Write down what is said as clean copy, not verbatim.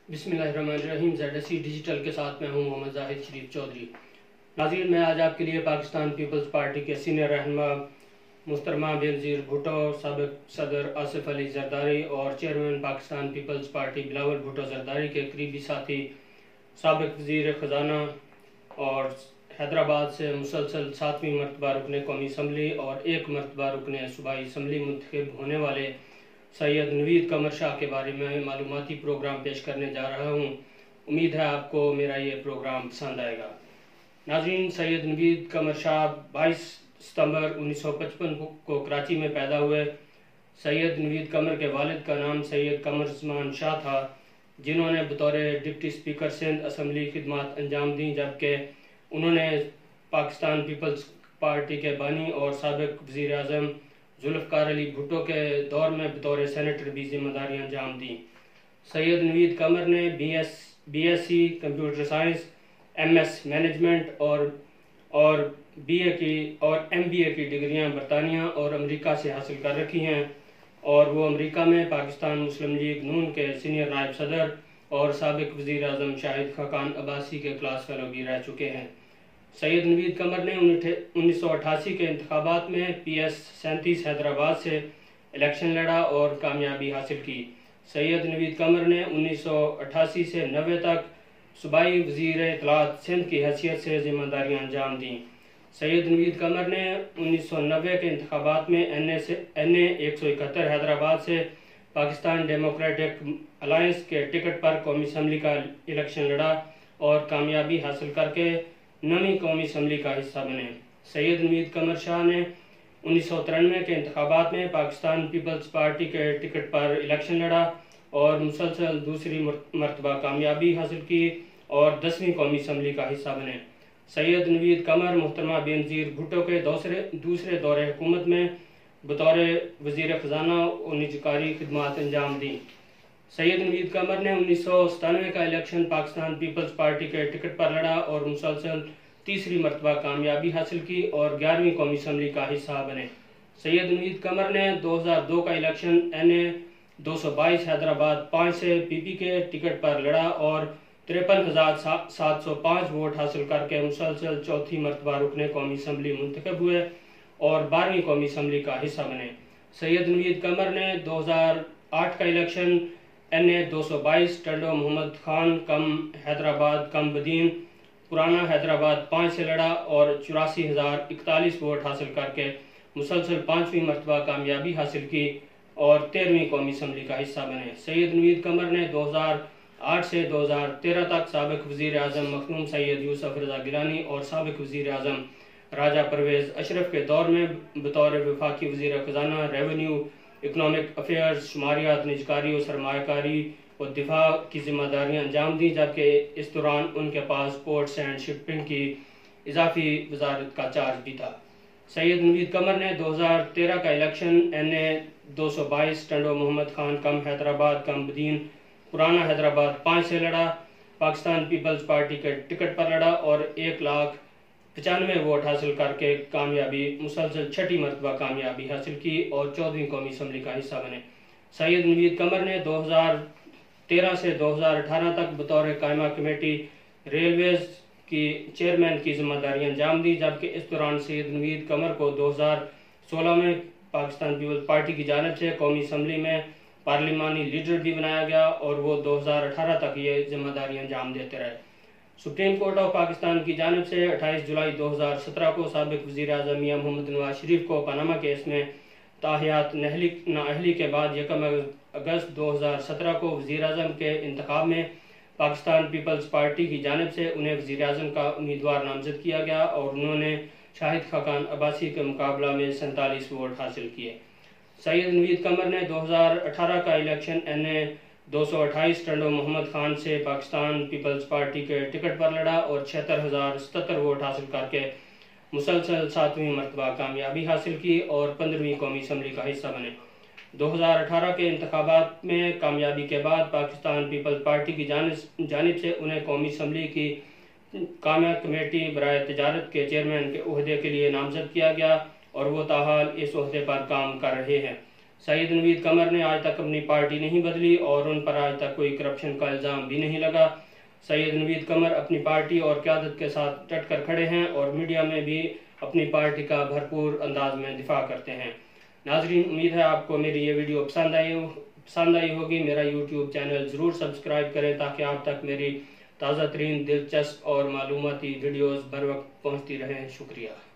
बिस्मिल्लाहिर्रहमानिर्रहीम। ZSC digital के साथ मैं हूं मोहम्मद जाहिद शरीफ चौधरी। नाज़रीन, मैं आज आपके लिए पाकिस्तान पीपल्स पार्टी के सीनियर रहनुमा मुहतरमा बेनज़ीर भुट्टो, साबिक़ सदर आसिफ अली जरदारी और chairman Pakistan Peoples Party Bilawal Bhutto Zardari के करीबी साथी साबिक़ वज़ीर ख़ज़ाना और हैदराबाद से मुसलसल 7वीं मरतबा रुकने कौमी असम्बली और 1 मरतबा रुकने सूबाई असम्बली मुंतखब होने वाले सैयद नवीद कमर शाह के बारे में मालूमाती प्रोग्राम पेश करने जा रहा हूँ। उम्मीद है आपको मेरा ये प्रोग्राम पसंद आएगा। नाज़रीन, सैयद नवीद कमर शाह 22 सितंबर 1955 को कराची में पैदा हुए। सैयद नवीद कमर के वालिद का नाम सैयद कमर उस्मान शाह था, जिन्होंने बतौर डिप्टी स्पीकर सिंध असम्बली खिदमात अंजाम दी, जबकि उन्होंने पाकिस्तान पीपल्स पार्टी के बानी और साबिक़ वज़ीर आज़म जुल्फ़िकार अली भुट्टो के दौर में बतौर सेनेटर भी जिम्मेदारियां अंजाम दी। सैयद नवीद कमर ने BSc computer science, MS management और BA की और MBA की डिग्रियां बरतानिया और अमेरिका से हासिल कर रखी हैं और वो अमेरिका में पाकिस्तान मुस्लिम लीग नून के सीनियर नायब सदर और साबिक़ वज़ीर आज़म शाहिद खाकान अब्बासी के क्लास फेलो भी रह चुके हैं। सैयद नवीद कमर ने 1988 के इंतखाबात में PS 37 हैदराबाद से इलेक्शन लड़ा और कामयाबी हासिल की। सैयद नवीद कमर ने 1988 से 90 तक सूबाई वज़ीर इत्तलात सिंध की हैसियत से जिम्मेदारियां अंजाम दी। सैयद नवीद कमर ने 1990 के इंतखाबात में NA 171 हैदराबाद से पाकिस्तान डेमोक्रेटिक अलायंस के टिकट पर कौमी असम्बली का इलेक्शन लड़ा और कामयाबी हासिल करके नवी कौमी असम्बली का हिस्सा बने। सैयद नवीद कमर शाह ने 1993 के इंतखाबात में पाकिस्तान पीपल्स पार्टी के टिकट पर इलेक्शन लड़ा और मुसलसल दूसरी मरतबा कामयाबी हासिल की और 10वीं कौमी असम्बली का हिस्सा बने। सैयद नवीद कमर मुहतरमा बेनज़ीर भुट्टो के दूसरे दौरे हुकूमत में बतौर वज़ीर ख़ज़ाना और निजकारी खिदमात अंजाम दी। सैयद नवीद कमर ने 1997 का इलेक्शन पाकिस्तान पीपल्स पार्टी के टिकट पर लड़ा और मुसलसल तीसरी मरतबा कामयाबी हासिल की और 11वीं कौमी असम्बली का हिस्सा बने। सैयद नवीद कमर ने 2002 का इलेक्शन NA 222 हैदराबाद 5 से PP के टिकट पर लड़ा और 53,705 वोट हासिल करके मुसलसल चौथी मरतबा रुकने कौमी असम्बली मुंतखब हुए और 12वीं कौमी असम्बली का हिस्सा बने। सैयद नवीद कमर ने 2008 का election NA 222 Tando Muhammad Khan cum Hyderabad cum Badin पुराना हैदराबाद 5 से लड़ा और 84,041 वोट हासिल करके मुसलसल 5वीं मरतबा कामयाबी हासिल की और 13वीं कौमी असम्बली का हिस्सा बने। सैयद नवीद कमर ने 2008 से 2013 तक साबिक़ वज़ीर आज़म मखदूम सैयद यूसुफ रज़ा गिलानी और साबिक़ वज़ीर आज़म राजा परवेज़ अशरफ के दौर में बतौर वफाकी वज़ीर ख़ज़ाना, रेवेन्यू, इकनॉमिक अफेयर्स, शुमारियात, निजकारी और सरमायाकारी और दिफा की जिम्मेदारियां अंजाम दी, जबकि इस दौरान उनके पास पोर्ट्स एंड शिपिंग की इजाफी वजारत का चार्ज भी था। सैयद नवीद कमर ने 2013 का election NA 222 Tando Muhammad Khan cum Hyderabad cum Badin पुराना हैदराबाद 5 से लड़ा, पाकिस्तान पीपल्स पार्टी के टिकट पर लड़ा और 1,95,000 वोट हासिल करके मुसलसल 6ठी मरतबा कामयाबी हासिल की और 14वीं कौमी असम्बली का हिस्सा बने। सैयद नवीद कमर ने 2013 से 2018 तक बतौर कायमा कमेटी रेलवेज की चेयरमैन की जिम्मेदारियां अंजाम दी, जबकि इस दौरान सैयद नवीद कमर को 2016 में पाकिस्तान पीपल्स पार्टी की जानिब से कौमी असम्बली में पार्लिमानी लीडर भी बनाया गया और वो 2018 तक ये जिम्मेदारियां अंजाम देते रहे। सुप्रीम कोर्ट ऑफ पाकिस्तान की जानिब से 28 जुलाई 2017 को साबिक़ वज़ीर आज़म मियां मोहम्मद नवाज शरीफ को पनामा केस में ताहियात नाअहली के बाद 1 अगस्त 2017 को वज़ीर आज़म के इंतखाब में पाकिस्तान पीपल्स पार्टी की जानिब से उन्हें वज़ीर आज़म का उम्मीदवार नामज़द किया गया और उन्होंने शाहिद खाकान अब्बासी के मुकाबला में 47 वोट हासिल किए। सैयद नवीद कमर ने 2018 का इलेक्शन NA 228 टंडो मोहम्मद खान से पाकिस्तान पीपल्स पार्टी के टिकट पर लड़ा और 76,077 वोट हासिल करके मुसलसल 7वीं मरतबा कामयाबी हासिल की और 15वीं कौमी असम्बली का हिस्सा बने। 2018 के इंतखाबात में कामयाबी के बाद पाकिस्तान पीपल्स पार्टी की जानिब से उन्हें कौमी असम्बली की कायमा कमेटी बराए तजारत के चेयरमैन के ओहदे के लिए नामज़द किया गया और वो ताहाल इस ओहदे पर काम कर रहे हैं। سید نوید قمر نے آج تک اپنی پارٹی نہیں بدلی اور ان پر آج تک کوئی کرپشن کا الزام بھی نہیں لگا۔ سید نوید قمر اپنی پارٹی اور قیادت کے ساتھ ڈٹ کر کھڑے ہیں اور میڈیا میں بھی اپنی پارٹی کا بھرپور انداز میں دفاع کرتے ہیں۔ ناظرین، امید ہے آپ کو میری یہ ویڈیو پسند آئی ہوگی۔ میرا یوٹیوب چینل ضرور سبسکرائب کریں تاکہ آپ تک میری تازہ ترین، دلچسپ اور معلوماتی ویڈیوز بر وقت پہنچتی رہیں۔ شکریہ۔